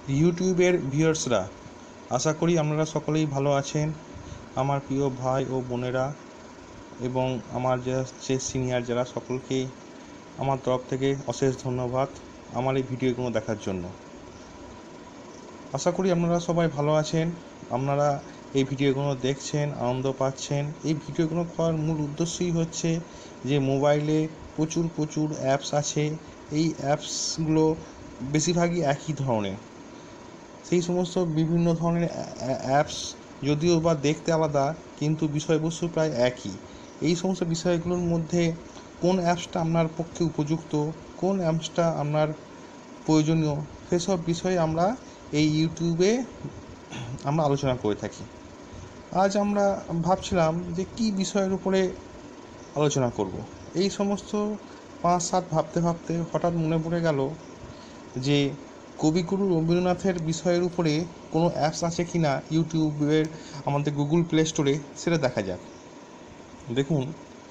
ইউটিউবের ভিউয়ার্সরা, আশা করি আপনারা সকলেই ভালো আছেন। আমার প্রিয় ভাই ও বোনেরা এবং আমার যে সিনিয়র যারা, সকলকেই আমার তরফ থেকে অশেষ ধন্যবাদ আমার এই ভিডিওগুলো দেখার জন্য। আশা করি আপনারা সবাই ভালো আছেন। আপনারা এই ভিডিওগুলো দেখছেন, আনন্দ পাচ্ছেন। এই ভিডিওগুলো করার মূল উদ্দেশ্যই হচ্ছে যে মোবাইলে প্রচুর অ্যাপস আছে। এই অ্যাপসগুলো বেশিরভাগই একই ধরনের। সেই সমস্ত বিভিন্ন ধরনের অ্যাপস যদিও বা দেখতে আলাদা, কিন্তু বিষয়বস্তু প্রায় একই। এই সমস্ত বিষয়গুলোর মধ্যে কোন অ্যাপসটা আপনার পক্ষে উপযুক্ত, কোন অ্যাপসটা আপনার প্রয়োজনীয়, সেসব বিষয়ে আমরা এই ইউটিউবে আমরা আলোচনা করে থাকি। আজ আমরা ভাবছিলাম যে কি বিষয়ের উপরে আলোচনা করব। এই সমস্ত 5-7 ভাবতে হঠাৎ মনে পড়ে গেল যে কবিগুরু রবীন্দ্রনাথের বিষয়ের উপরে কোনো অ্যাপস আছে কি না ইউটিউবের আমাদের গুগল প্লে স্টোরে, সেটা দেখা যাক। দেখুন,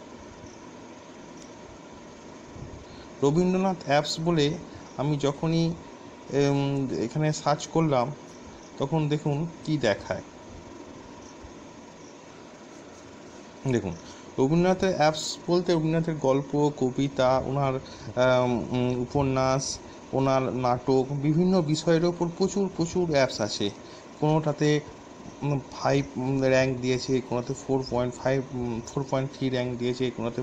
রবীন্দ্রনাথ অ্যাপস বলে আমি যখনই এখানে সার্চ করলাম, তখন দেখুন কি দেখায়। দেখুন, রবীন্দ্রনাথের অ্যাপস বলতে রবীন্দ্রনাথের গল্প, কবিতা, ওনার উপন্যাস, ওনার নাটক, বিভিন্ন বিষয়ের ওপর প্রচুর অ্যাপস আছে। কোনোটাতে 5 র্যাঙ্ক দিয়েছে, কোনোটাতে 4.3 র্যাঙ্ক দিয়েছে, কোনোটাতে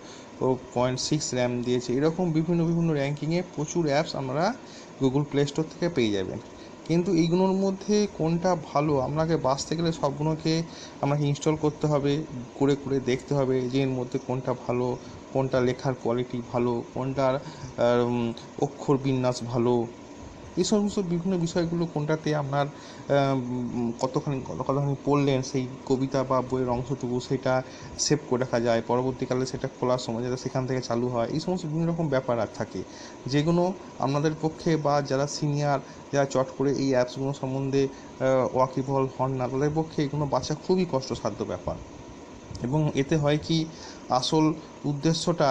4.6 র্যাঙ্ক দিয়েছে। এরকম বিভিন্ন র্যাঙ্কিংয়ে প্রচুর অ্যাপস আপনারা গুগল প্লে স্টোর থেকে পেয়ে যাবেন। কিন্তু এইগুলোর মধ্যে কোনটা ভালো, আপনাকে বাঁচতে গেলে সবগুলোকে আপনাকে ইনস্টল করতে হবে, করে দেখতে হবে যে এর মধ্যে কোনটা ভালো, কোনটা লেখার কোয়ালিটি ভালো, কোনটার অক্ষর বিন্যাস ভালো। এই সমস্ত বিভিন্ন বিষয়গুলো কোনটাতে আপনার কতখানি পড়লেন সেই কবিতা বা বইয়ের অংশটুকু, সেটা সেভ করে রাখা যায়, পরবর্তীকালে সেটা খোলার সময় যাতে সেখান থেকে চালু হয়। এই সমস্ত বিভিন্ন রকম ব্যাপার আর থাকে, যেগুলো আপনাদের পক্ষে বা যারা সিনিয়র, যারা চট করে এই অ্যাপসগুলো সম্বন্ধে ওয়াকিবহাল হন না, তাদের পক্ষে এগুলো বাঁচা খুবই কষ্টসাধ্য ব্যাপার। এবং এতে হয় কি, আসল উদ্দেশ্যটা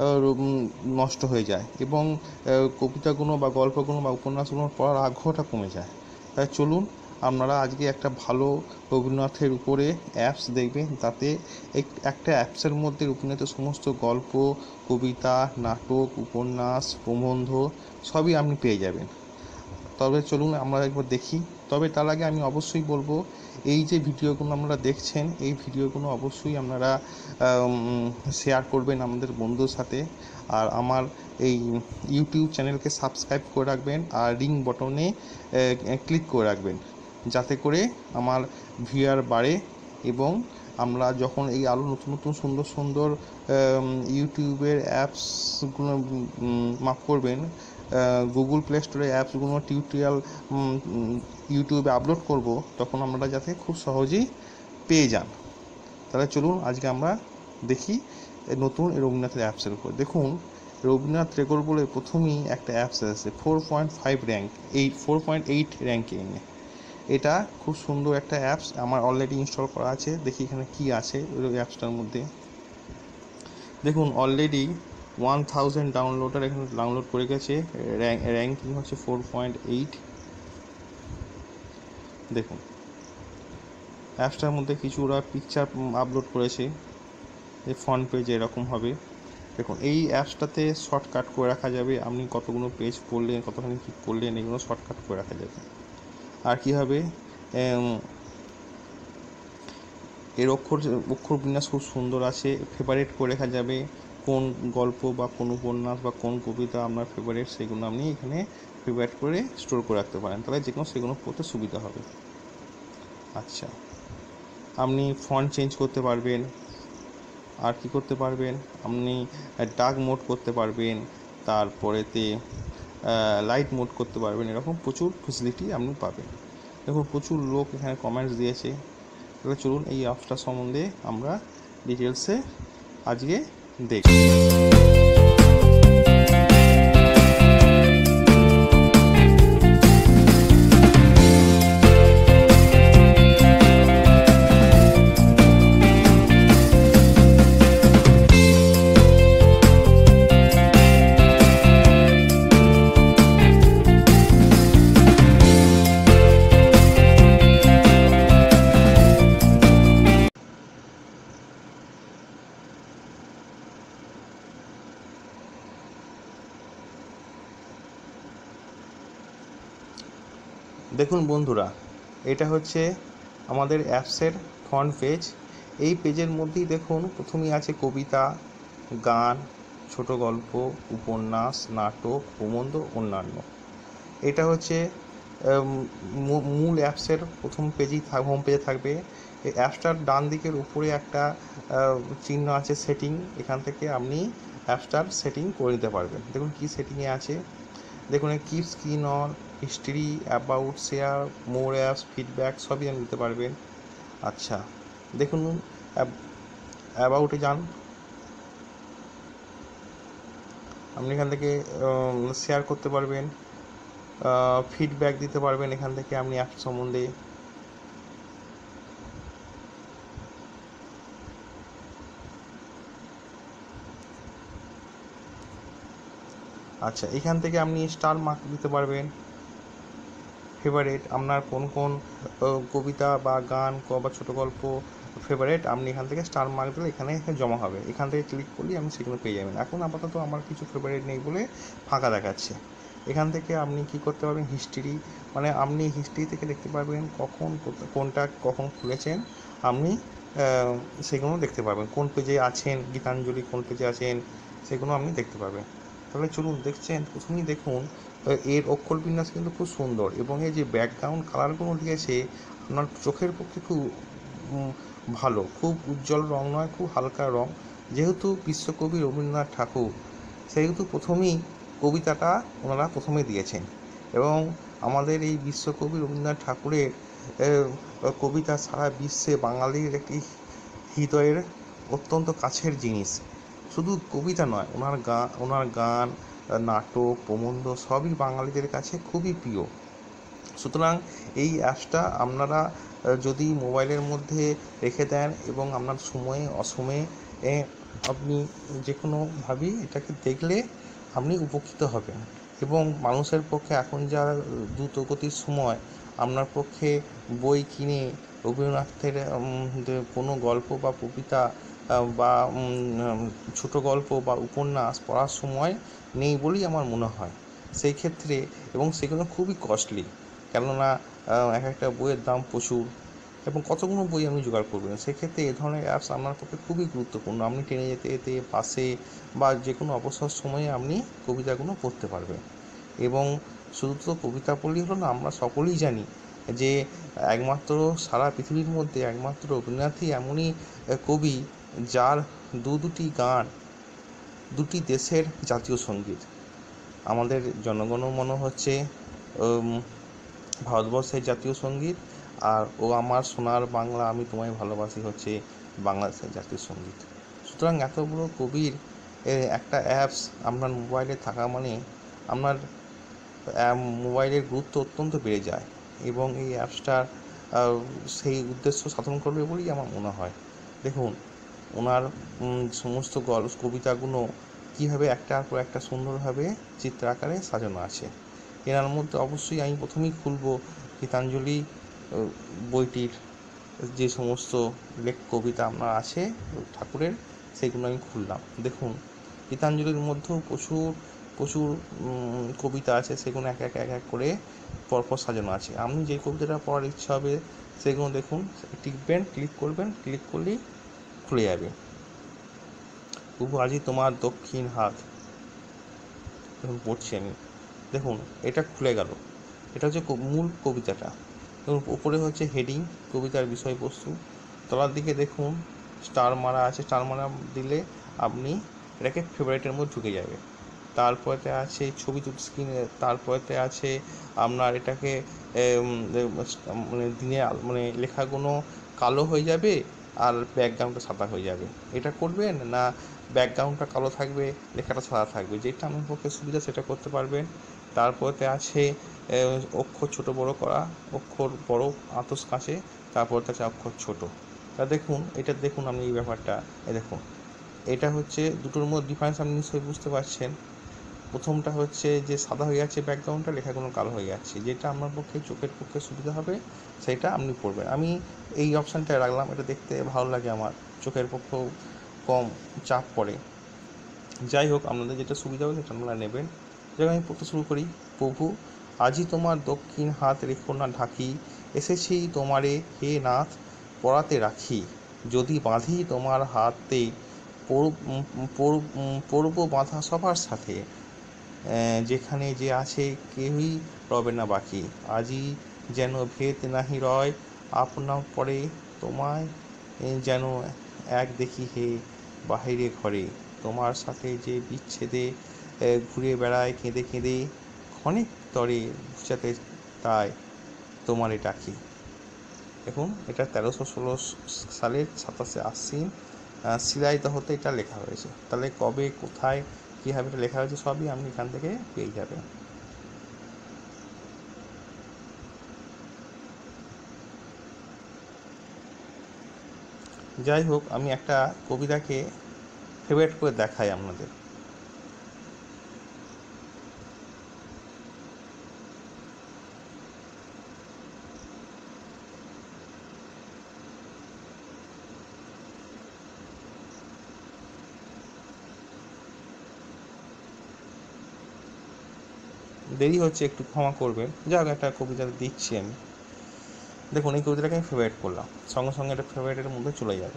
নষ্ট হয়ে যায় এবং কবিতাগুলো বা গল্পগুলো বা উপন্যাসগুলো পড়ার আগ্রহটা কমে যায়। তাই চলুন আপনারা আজকে একটা ভালো রবীন্দ্রনাথের উপরে অ্যাপস দেখবেন, তাতে একটা অ্যাপসের মধ্যে রবীন্দ্রনাথের সমস্ত গল্প, কবিতা, নাটক, উপন্যাস, প্রবন্ধ সবই আপনি পেয়ে যাবেন। তবে চলুন আমরা একবার দেখি। তবে তার আগে আমি অবশ্যই বলবো, এই যে ভিডিওগুলো আপনারা দেখছেন, এই ভিডিওগুলো অবশ্যই আপনারা শেয়ার করবেন আমাদের বন্ধুর সাথে। আর আমার এই ইউটিউব চ্যানেলকে সাবস্ক্রাইব করে রাখবেন আর রিং বটনে ক্লিক করে রাখবেন, যাতে করে আমার ভিউয়ার বাড়ে এবং আমরা যখন এই আরও নতুন সুন্দর ইউটিউবের অ্যাপসগুলো মাফ করবেন গুগল প্লে স্টোরে অ্যাপসগুলো টিউটোরিয়াল ইউটিউবে আপলোড করব, তখন আমরা যাতে খুব সহজেই পেয়ে যান। তাহলে চলুন আজকে আমরা দেখি নতুন রবীন্দ্রনাথের অ্যাপসের উপর। দেখুন, রবীন্দ্রনাথ ট্যাগোর বলে প্রথমেই একটা অ্যাপস আছে 4.8 র্যাঙ্কিংয়ে। এটা খুব সুন্দর একটা অ্যাপস, আমার অলরেডি ইনস্টল করা আছে। দেখি এখানে কি আছে ওই অ্যাপসটার মধ্যে। দেখুন, অলরেডি 1000 ডাউনলোডার এখানে ডাউনলোড করে গেছে। র্যাঙ্কিং হচ্ছে 4.8। দেখুন, অ্যাপসটার মধ্যে কিছু ওরা পিকচার আপলোড করেছে, এই ফ্রন্ট পেজে এরকম হবে। দেখুন, এই অ্যাপসটাতে শর্টকাট করে রাখা যাবে, আপনি কতগুলো পেজ পড়লেন, কতখানি কী পড়লেন, এগুলো শর্টকাট করে রাখা যাবে। আর কী হবে, এর অক্ষর বিন্যাস খুব সুন্দর আছে, ফেভারিট করে রাখা যাবে। কোন গল্প বা কোন উপন্যাস বা কোন কবিতা আপনার ফেভারিট, সেগুলো আপনি এখানে ফেভারিট করে স্টোর করে রাখতে পারেন, তাহলে যে কোনো সেগুলো পড়তে সুবিধা হবে। আচ্ছা, আপনি ফন্ট চেঞ্জ করতে পারবেন। আর কি করতে পারবেন, আপনি ডার্ক মোড করতে পারবেন, তারপরেতে লাইট মোড করতে পারবেন। এরকম প্রচুর ফেসিলিটি আপনি পাবেন। দেখুন, প্রচুর লোক এখানে কমেন্টস দিয়েছে। তাহলে চলুন এই অ্যাপসটা সম্বন্ধে আমরা ডিটেলসে আজকে দেখি। দেখুন বন্ধুরা, এটা হচ্ছে আমাদের অ্যাপসের ফ্রন্ট পেজ। এই পেজের মধ্যেই দেখুন প্রথমেই আছে কবিতা, গান, ছোট গল্প, উপন্যাস, নাটক, প্রবন্ধ, অন্যান্য। এটা হচ্ছে মূল অ্যাপসের প্রথম পেজেই হোম পেজে থাকবে। এই অ্যাপসটার ডান দিকের উপরে একটা চিহ্ন আছে সেটিং, এখান থেকে আপনি অ্যাপসটার সেটিং করে নিতে পারবেন। দেখুন কী সেটিংয়ে আছে, দেখুন keep screen on, history, about, share, more apps, feedback সবই আপনি দিতে পারবেন। আচ্ছা, দেখুন অ্যাবাউটে যান, আপনি এখান থেকে শেয়ার করতে পারবেন, ফিডব্যাক দিতে পারবেন এখান থেকে আপনি অ্যাপ সম্বন্ধে। আচ্ছা, এখান থেকে আপনি স্টার মার্ক দিতে পারবেন। ফেভারিট আপনার কোন কোন কবিতা বা গান বা ছোটো গল্প ফেভারিট, আপনি এখান থেকে স্টার মার্ক দিলে এখানে জমা হবে। এখান থেকে ক্লিক করলেই আপনি সেগুলো পেয়ে যাবেন। এখন আপাতত আমার কিছু ফেভারিট নেই বলে ফাঁকা দেখাচ্ছে। এখান থেকে আপনি কি করতে পারবেন, হিস্ট্রি, মানে আপনি হিস্ট্রি থেকে দেখতে পারবেন কখন কোনটা কখন খুলেছেন, আপনি সেগুলো দেখতে পারবেন। কোন পেজে আছেন, গীতাঞ্জলি কোন পেজে আছেন সেগুলো আপনি দেখতে পাবেন। তাহলে চলুন, দেখছেন প্রথমেই দেখুন এর অক্ষর বিন্যাস কিন্তু খুব সুন্দর, এবং এই যে ব্যাকগ্রাউন্ড কালারগুলো দিয়েছে আপনার চোখের পক্ষে খুব ভালো, খুব উজ্জ্বল রং নয়, খুব হালকা রং। যেহেতু বিশ্বকবি রবীন্দ্রনাথ ঠাকুর, সেহেতু প্রথমেই কবিতাটা ওনারা প্রথমে দিয়েছেন, এবং আমাদের এই বিশ্বকবি রবীন্দ্রনাথ ঠাকুরের কবিতা সারা বিশ্বে বাঙালির একটি হৃদয়ের অত্যন্ত কাছের জিনিস। শুধু কবিতা নয়, ওনার গান, নাটক, প্রবন্ধ সবই বাঙালিদের কাছে খুবই প্রিয়। সুতরাং এই অ্যাপসটা আপনারা যদি মোবাইলের মধ্যে রেখে দেন এবং আপনার সময়ে অসময়ে আপনি যে কোনোভাবেই এটাকে দেখলে আপনি উপকৃত হবেন। এবং মানুষের পক্ষে এখন যা দ্রুতগতির সময়, আপনার পক্ষে বই কিনে রবীন্দ্রনাথের কোনো গল্প বা কবিতা বা ছোটো গল্প বা উপন্যাস পড়ার সময় নেই বলেই আমার মনে হয়। সেই ক্ষেত্রে, এবং সেগুলো খুবই কস্টলি, কেননা এক একটা বইয়ের দাম প্রচুর, এবং কতগুলো বই আপনি জোগাড় করবেন। সেক্ষেত্রে এ ধরনের অ্যাপস আপনার পক্ষে খুবই গুরুত্বপূর্ণ। আপনি ট্রেনে যেতে যেতে, বাসে বা যে কোনো অবসর সময়ে আপনি কবিতাগুলো পড়তে পারবেন। এবং শুধু তো কবিতা পড়লেই হলো না, আমরা সকলেই জানি যে একমাত্র সারা পৃথিবীর মধ্যে একমাত্র রবীন্দ্রনাথই এমনই কবি যার দুটি গান দুটি দেশের জাতীয় সঙ্গীত। আমাদের জনগণমন হচ্ছে ভারতবর্ষের জাতীয় সঙ্গীত, আর ও আমার সোনার বাংলা আমি তোমায় ভালোবাসি হচ্ছে বাংলাদেশের জাতীয় সঙ্গীত। সুতরাং এত বড় কবির একটা অ্যাপস আপনার মোবাইলে থাকা মানে আপনার মোবাইলের গুরুত্ব অত্যন্ত বেড়ে যায়, এবং এই অ্যাপসটার সেই উদ্দেশ্য সাধন করবে বলেই আমার মনে হয়। দেখুন ওনার সমস্ত কবিতাগুলো কীভাবে একটার পর একটা সুন্দরভাবে চিত্র আকারে সাজানো আছে। এনার মধ্যে অবশ্যই আমি প্রথমেই খুলব গীতাঞ্জলি বইটির যে সমস্ত কবিতা আপনার আছে ঠাকুরের, সেগুলো আমি খুললাম। দেখুন গীতাঞ্জলির মধ্যেও প্রচুর প্রচুর কবিতা আছে, সেগুলো এক এক করে পরপর সাজানো আছে। আপনি যে কবিতাটা পড়ার ইচ্ছা হবে সেগুলো দেখুন, টিপবেন, ক্লিক করবেন, ক্লিক করলেই খুলে যাবে। তবু আজই তোমার দক্ষিণ হাত, দেখুন পড়ছি আমি। দেখুন এটা খুলে গেল, এটা হচ্ছে মূল কবিতাটা। দেখুন উপরে হচ্ছে হেডিং, কবিতার বিষয়বস্তু, তলার দিকে দেখুন স্টার মারা আছে, স্টার মারা দিলে আপনি এটাকে ফেভারিটের মধ্যে ঢুকে যাবে। তারপরেতে আছে ছবি স্ক্রিনে, তারপরেতে আছে আপনার এটাকে মানে দিনে মানে লেখাগুলো কালো হয়ে যাবে আর ব্যাকগ্রাউন্ডটা সাদা হয়ে যাবে। এটা করবেন না ব্যাকগ্রাউন্ডটা কালো থাকবে, লেখাটা সাদা থাকবে, যেটা আমার পক্ষে সুবিধা সেটা করতে পারবেন। তারপরেতে আছে অক্ষর ছোট বড় করা, অক্ষর বড় আতস কাছে, তারপরে আছে অক্ষর ছোট। তা দেখুন এটা দেখুন আপনি এই ব্যাপারটা, দেখুন এটা হচ্ছে দুটোর মধ্যে ডিফারেন্স আপনি নিশ্চয়ই বুঝতে পারছেন। প্রথমটা হচ্ছে যে সাদা হয়ে যাচ্ছে ব্যাকগ্রাউন্ডটা, লেখাগুলো কালো হয়ে যাচ্ছে, যেটা আপনার পক্ষে চোখের পক্ষে সুবিধা হবে সেটা আপনি পড়বেন। আমি এই অপশানটা রাখলাম, এটা দেখতে ভালো লাগে আমার, চোখের পক্ষেও কম চাপ পড়ে। যাই হোক, আপনাদের যেটা সুবিধা হবে সেটা আপনারা নেবেন। যেমন আমি পড়তে শুরু করি, প্রভু আজি তোমার দক্ষিণ হাত রেখো না ঢাকি, এসেছি তোমারে হে নাথ পড়াতে রাখি, যদি বাঁধি তোমার হাতে পড়ব বাঁধা সবার সাথে, যেখানে যে আছে কেউই রবে না বাকি, আজি যেন ভেদ নাহি রয় আপনা পরে তোমায়, যেন এক দেখি হে বাহিরে ঘরে, তোমার সাথে যে বিচ্ছেদে ঘুরে বেড়ায় কেঁদে কেঁদে, ক্ষণিক তরে ঘুচাতে তাই তোমারে ডাকি। দেখুন এটা 1316 সালের 27শে আশ্বিন শিলাইদহতে এটা লেখা হয়েছে। তাহলে কবে কোথায় কীভাবে এটা লেখা হয়েছে সবই আপনি এখান থেকে পেয়ে যাবেন। যাই হোক, আমি একটা কবিতাকে ফেভারিট করে দেখাই আপনাদের। দেরি হচ্ছে, একটু ক্ষমা করবেন। যাক, একটা কবিতা দিচ্ছি আমি। দেখুন এই কবিতাটাকে আমি ফেভারিট করলাম, সঙ্গে সঙ্গে এটা ফেভারিটের মধ্যে চলে যাবে।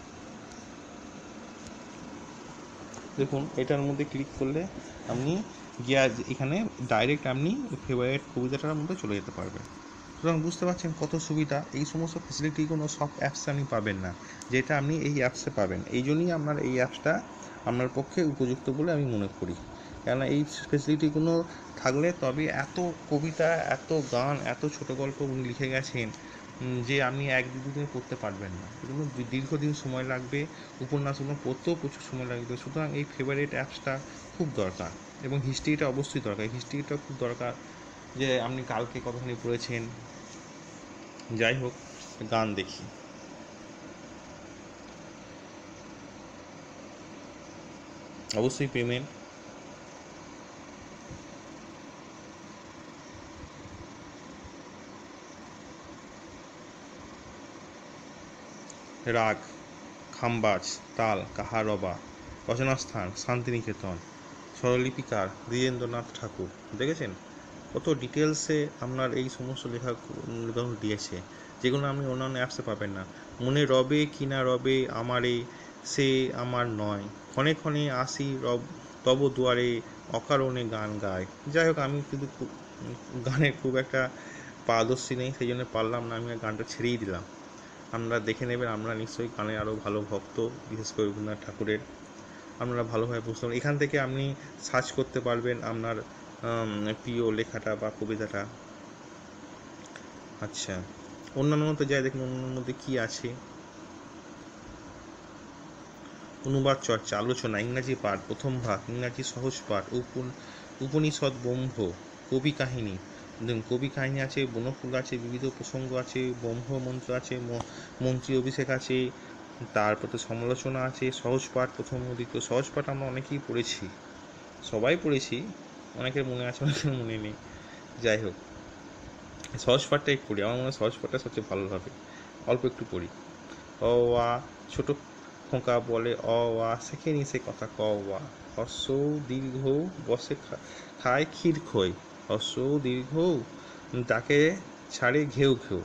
দেখুন এটার মধ্যে ক্লিক করলে আপনি গিয়ে এখানে ডাইরেক্ট আপনি ফেভারিট কবিতাটার মধ্যে চলে যেতে পারবেন। সুতরাং বুঝতে পারছেন কত সুবিধা। এই সমস্ত ফেসিলিটিগুলো সব অ্যাপসে আপনি পাবেন না, যেটা আপনি এই অ্যাপসে পাবেন। এই জন্যই আপনার এই অ্যাপসটা আপনার পক্ষে উপযুক্ত বলে আমি মনে করি। কেননা এই ফেসিলিটিগুলো থাকলে তবে এত কবিতা, এত গান, এত ছোট গল্প উনি লিখে গেছেন যে আপনি এক দুদিনে পড়তে পারবেন না, এগুলো দীর্ঘদিন সময় লাগবে। উপন্যাসগুলো পড়তেও প্রচুর সময় লাগবে। সুতরাং এই ফেভারিট অ্যাপসটা খুব দরকার, এবং হিস্ট্রিটা অবশ্যই দরকার। হিস্ট্রিটা খুব দরকার, যে আপনি কালকে কতখানি পড়েছেন। যাই হোক, গান দেখি। অবশ্যই পেমেন্ট। রাগ, খাম্বাজ, তাল, কাহারবা, রচনাস্থান শান্তিনিকেতন, স্বরলিপিকার দ্বিজেন্দ্রনাথ ঠাকুর। দেখেছেন কত ডিটেলসে আপনার এই সমস্ত লেখাগুলো দিয়েছে, যেগুলো আপনি অন্যান্য অ্যাপসে পাবেন না। মনে রবে কি না রবে আমারে, সে আমার নয়, ক্ষণে ক্ষণে আসি তব দুয়ারে, অকারণে গান গায়। যাই হোক, আমি কিন্তু গানের খুব একটা পারদর্শী নেই, সেই জন্য পারলাম না, আমি গানটা ছেড়েই দিলাম। আপনারা দেখে নেবেন, আপনারা নিশ্চয়ই গানের আরও ভালো ভক্ত, বিশেষ করে রবীন্দ্রনাথ ঠাকুরের। আপনারা ভালোভাবে বুঝতে পারবেন। এখান থেকে আপনি সার্চ করতে পারবেন আপনার প্রিয় লেখাটা বা কবিতাটা। আচ্ছা, অন্যান্য তো যাই দেখুন অন্যান্য মধ্যে কী আছে। অনুবাদ চর্চা, আলোচনা, ইংরাজি পাঠ, প্রথম ভাগ, ইংরাজি সহজ পাঠ, উপনিষদ ব্রহ্ম, কবি কাহিনী। কবি কাহিনী আছে, বনফুল আছে, বিবিধ প্রসঙ্গ আছে, ব্রহ্ম মন্ত্র আছে, মন্ত্রী অভিষেক আছে, তারপরে সমালোচনা আছে, সহজ পাঠ, প্রথম দ্বিতীয়। সহজ পাঠ আমরা অনেকেই পড়েছি, সবাই পড়েছি, অনেকের মনে আছে, অনেকের মনে নেই। যাই হোক, সহজ পাঠটাই পড়ি, আমার মনে হয় সহজ পাঠটা সবচেয়ে ভালো হবে। অল্প একটু পড়ি। অ আ, ছোট খোকা বলে অ আ, শেখেনি সে কথা ক আ, হ্রস্ব দীর্ঘ বসে খায় ক্ষীর খই, হ্রস্ব দীর্ঘ তাকে ছাড়ে ঘেউ ঘেউ।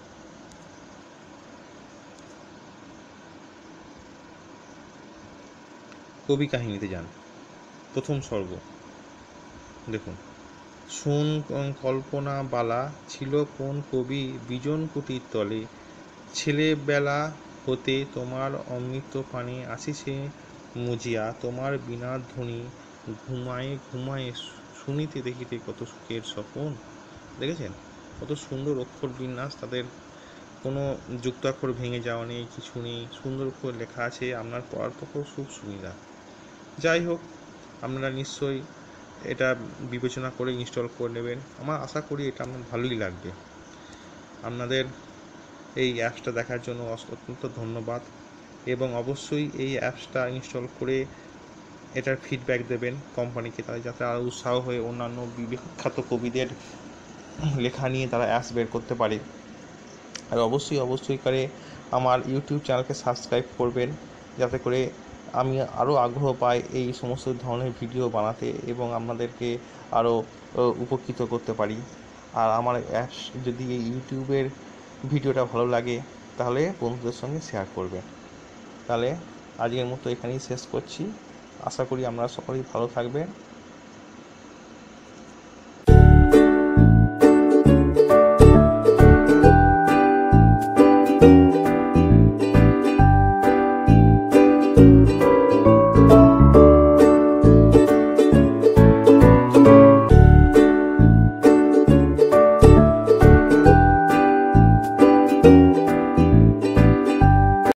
কবি কাহিনীতে যান, প্রথম স্বর্গ। দেখুন, শোন কল্পনা বালা ছিল কোন কবি বিজন কুটির তলে, ছেলেবেলা হতে তোমার অমৃত পানে আসিছে মুজিয়া, তোমার বীণার ধ্বনি ঘুমায়ে ঘুমায়ে শুনিতে দেখিতে কত সুখের স্বপন। দেখেছেন কত সুন্দর অক্ষর বিন্যাস, তাদের কোনো যুক্তাক্ষর ভেঙে যাওয়া নেই, কিছু নেই, সুন্দর করে লেখা আছে, আপনার পড়ার পক্ষেও খুব সুবিধা। যাই হোক, আপনারা নিশ্চয়ই এটা বিবেচনা করে ইনস্টল করে নেবেন। আমার আশা করি এটা আপনার ভালোই লাগবে। আপনাদের এই অ্যাপসটা দেখার জন্য অত্যন্ত ধন্যবাদ, এবং অবশ্যই এই অ্যাপসটা ইনস্টল করে এটার ফিডব্যাক দেবেন কোম্পানিকে, তাই যাতে আরও উৎসাহ হয়ে অন্যান্য বিখ্যাত কবিদের লেখা নিয়ে তারা অ্যাপস বের করতে পারে। আর অবশ্যই করে আমার ইউটিউব চ্যানেলকে সাবস্ক্রাইব করবেন, যাতে করে আমি আরও আগ্রহ পাই এই সমস্ত ধরনের ভিডিও বানাতে এবং আপনাদেরকে আরও উপকৃত করতে পারি। আর আমার অ্যাপস যদি এই ইউটিউবের ভিডিওটা ভালো লাগে তাহলে বন্ধুদের সঙ্গে শেয়ার করবেন। তাহলে আজকের মতো এখানেই শেষ করছি। আশা করি আপনারা সকলেই ভালো থাকবেন।